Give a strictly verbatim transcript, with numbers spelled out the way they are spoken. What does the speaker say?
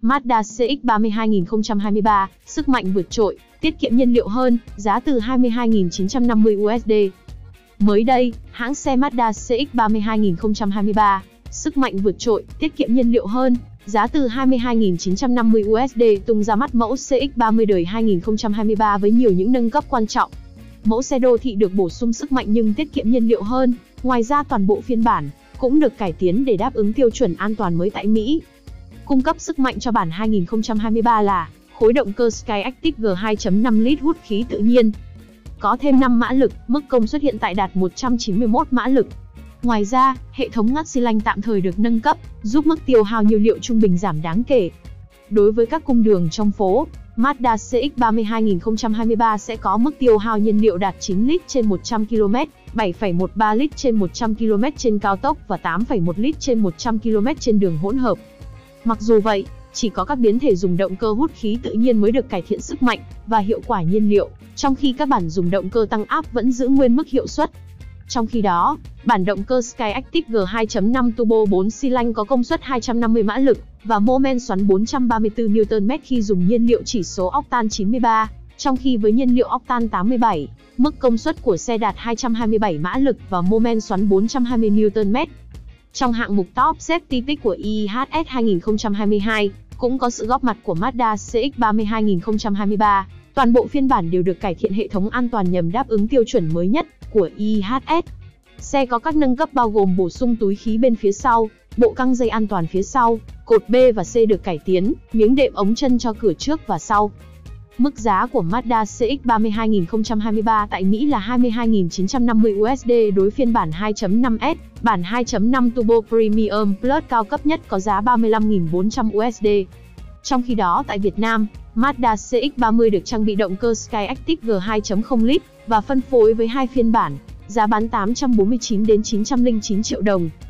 Mazda C X ba mươi hai nghìn không trăm hai mươi ba, sức mạnh vượt trội, tiết kiệm nhiên liệu hơn, giá từ hai mươi hai nghìn chín trăm năm mươi đô la. Mới đây, hãng xe Mazda C X ba mươi hai nghìn không trăm hai mươi ba, sức mạnh vượt trội, tiết kiệm nhiên liệu hơn, giá từ hai mươi hai nghìn chín trăm năm mươi đô la tung ra mắt mẫu C X ba mươi đời hai nghìn không trăm hai mươi ba với nhiều những nâng cấp quan trọng. Mẫu xe đô thị được bổ sung sức mạnh nhưng tiết kiệm nhiên liệu hơn, ngoài ra toàn bộ phiên bản cũng được cải tiến để đáp ứng tiêu chuẩn an toàn mới tại Mỹ. Cung cấp sức mạnh cho bản hai nghìn không trăm hai mươi ba là khối động cơ Skyactiv G hai chấm năm lít hút khí tự nhiên. Có thêm năm mã lực, mức công suất hiện tại đạt một trăm chín mươi mốt mã lực. Ngoài ra, hệ thống ngắt xi lanh tạm thời được nâng cấp, giúp mức tiêu hao nhiên liệu trung bình giảm đáng kể. Đối với các cung đường trong phố, Mazda C X ba mươi hai nghìn không trăm hai mươi ba sẽ có mức tiêu hao nhiên liệu đạt chín lít trên một trăm ki lô mét, bảy phẩy mười ba lít trên một trăm ki lô mét trên cao tốc và tám phẩy một lít trên một trăm ki lô mét trên đường hỗn hợp. Mặc dù vậy, chỉ có các biến thể dùng động cơ hút khí tự nhiên mới được cải thiện sức mạnh và hiệu quả nhiên liệu, trong khi các bản dùng động cơ tăng áp vẫn giữ nguyên mức hiệu suất. Trong khi đó, bản động cơ Skyactiv G hai chấm năm Turbo bốn xi lanh có công suất hai trăm năm mươi mã lực và mô men xoắn bốn trăm ba mươi tư niu tơn mét khi dùng nhiên liệu chỉ số octan chín mươi ba, trong khi với nhiên liệu octan tám mươi bảy, mức công suất của xe đạt hai trăm hai mươi bảy mã lực và mô men xoắn bốn trăm hai mươi niu tơn mét. Trong hạng mục Top Safety Pick của i hát ét hai nghìn không trăm hai mươi hai, cũng có sự góp mặt của Mazda C X ba mươi hai nghìn không trăm hai mươi ba. Toàn bộ phiên bản đều được cải thiện hệ thống an toàn nhằm đáp ứng tiêu chuẩn mới nhất của i hát ét. Xe có các nâng cấp bao gồm bổ sung túi khí bên phía sau, bộ căng dây an toàn phía sau, cột B và C được cải tiến, miếng đệm ống chân cho cửa trước và sau. Mức giá của Mazda C X ba mươi hai nghìn không trăm hai mươi ba tại Mỹ là hai mươi hai nghìn chín trăm năm mươi đô la đối phiên bản hai chấm năm S, bản hai chấm năm Turbo Premium Plus cao cấp nhất có giá ba mươi lăm nghìn bốn trăm đô la. Trong khi đó tại Việt Nam, Mazda C X ba mươi được trang bị động cơ Skyactiv G hai chấm không lít và phân phối với hai phiên bản, giá bán tám trăm bốn mươi chín đến chín trăm lẻ chín triệu đồng.